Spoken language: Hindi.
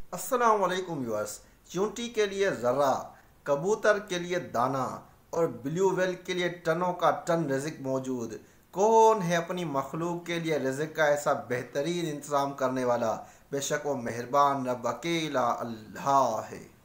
अस्सलाम वालेकुम व्यूअर्स। चींटी के लिए ज़र्रा, कबूतर के लिए दाना और ब्लू व्हेल के लिए टनों का टन रिज़्क मौजूद। कौन है अपनी मखलूक के लिए रिज़्क का ऐसा बेहतरीन इंतज़ाम करने वाला? बेशक वो मेहरबान रब अकेला अल्लाह है।